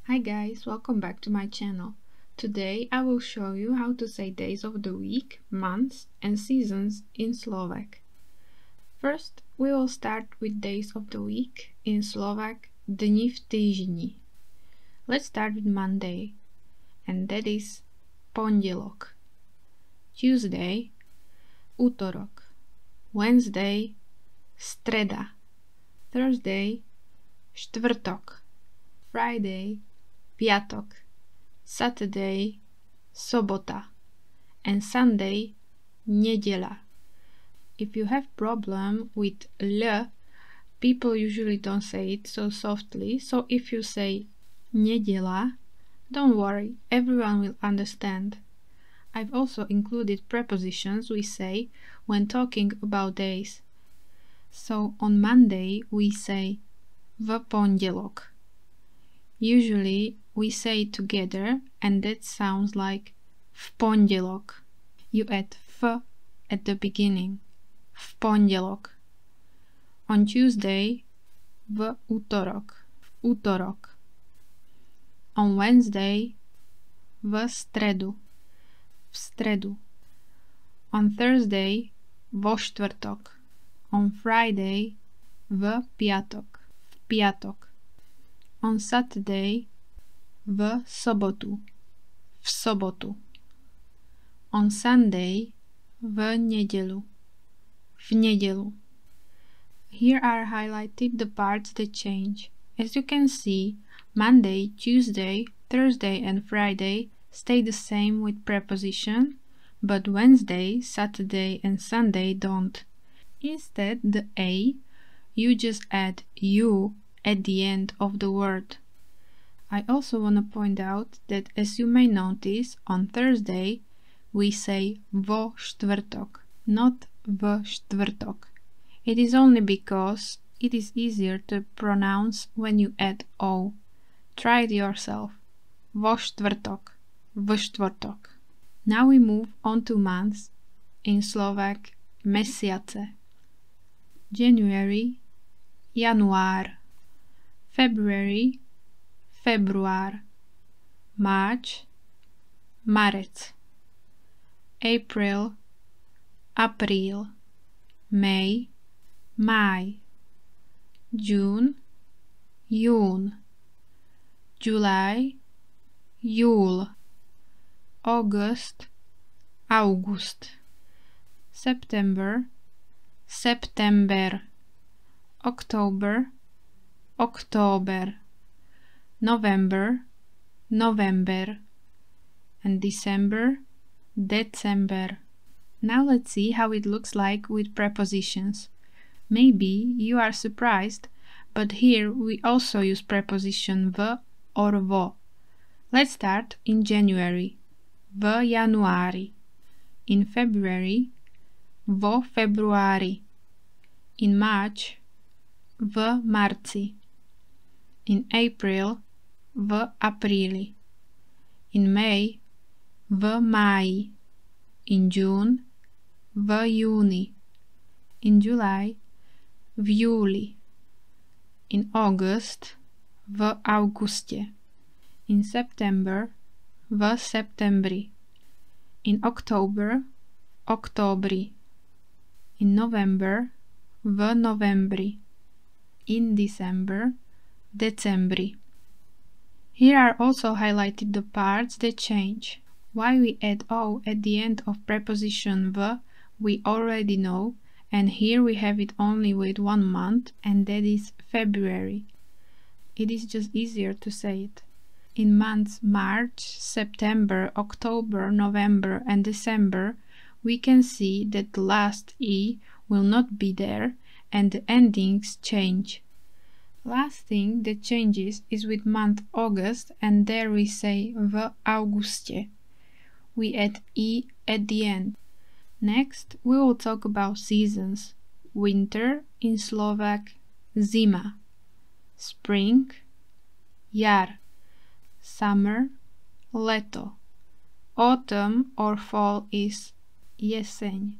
Hi guys, welcome back to my channel. Today I will show you how to say days of the week, months and seasons in Slovak. First, we will start with days of the week, in Slovak dni v týždni. Let's start with Monday, and that is pondelok. Tuesday, útorok. Wednesday, streda. Thursday, štvrtok. Friday, piatok. Saturday, sobota. And Sunday, nedeľa. If you have problem with l, people usually don't say it so softly, so if you say nedeľa, don't worry, everyone will understand. I've also included prepositions we say when talking about days. So on Monday we say v pondelok. Usually we say it together and that sounds like v pondelok. You add f at the beginning. V pondelok. On Tuesday v útorok. V útorok. On Wednesday v stredu. V stredu. On Thursday vo štvrtok. On Friday v piatok. V piatok. On Saturday v sobotu. V sobotu. On Sunday v nedeľu. V nedeľu. Here are highlighted the parts that change. As you can see, Monday, Tuesday, Thursday and Friday stay the same with preposition, but Wednesday, Saturday and Sunday don't. Instead, the a, you just add u at the end of the word. I also want to point out that, as you may notice, on Thursday we say vo štvrtok, not v štvrtok. It is only because it is easier to pronounce when you add o. Try it yourself. Vo štvrtok, v štvrtok. Now we move on to months, in Slovak mesiace. January, január. February, február. March, marec. April, apríl. May, máj. June, jún. July, júl. August, august. September, september. October, október. November, november. And December, december. Now let's see how it looks like with prepositions. Maybe you are surprised, but here we also use preposition v or vo. Let's start in January. V januári. In February, vo februári. In March, v marci. In April, v apríli. In May, v máji. In June, v júni. In July, v júli. In August, v auguste. In September, v septembri. In October, októbri. In November, v novembri. In December, decembri. Here are also highlighted the parts that change. Why we add o at the end of preposition v we already know, and here we have it only with 1 month, and that is February. It is just easier to say it. In months March, September, October, November and December, we can see that the last e will not be there and the endings change. Last thing that changes is with month August, and there we say v auguste. We add e at the end. Next, we will talk about seasons. Winter, in Slovak zima. Spring, jar. Summer, leto. Autumn or fall is jeseň.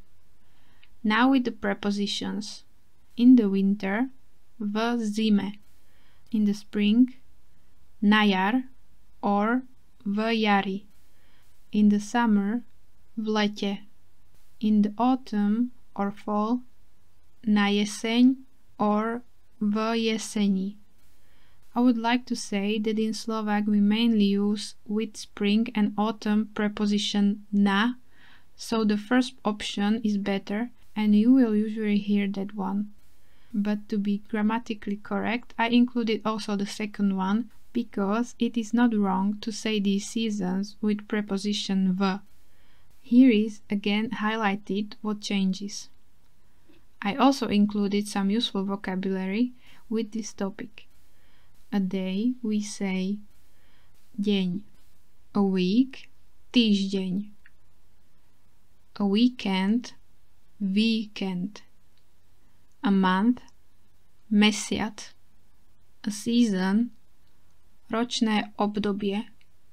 Now with the prepositions. In the winter, v zime. In the spring, na jar, or v jari. In the summer, v lete. In the autumn or fall, na jeseň or v jeseni. I would like to say that in Slovak we mainly use with spring and autumn preposition na, so the first option is better and you will usually hear that one. But to be grammatically correct, I included also the second one because it is not wrong to say these seasons with preposition v. Here is again highlighted what changes. I also included some useful vocabulary with this topic. A day we say deň, a week týždeň, a weekend víkend, a month mesiac, a season ročné obdobie.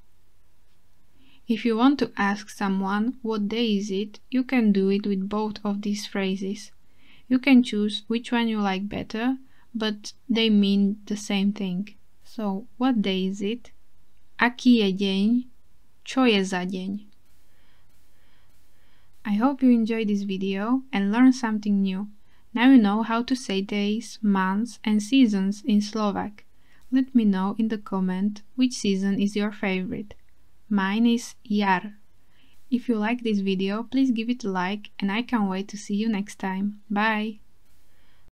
If you want to ask someone what day is it, you can do it with both of these phrases. You can choose which one you like better, but they mean the same thing. So, what day is it? Aký je deň? Čo je za deň? I hope you enjoyed this video and learned something new. Now you know how to say days, months and seasons in Slovak. Let me know in the comment which season is your favorite. Mine is jar. If you like this video, please give it a like and I can't wait to see you next time. Bye!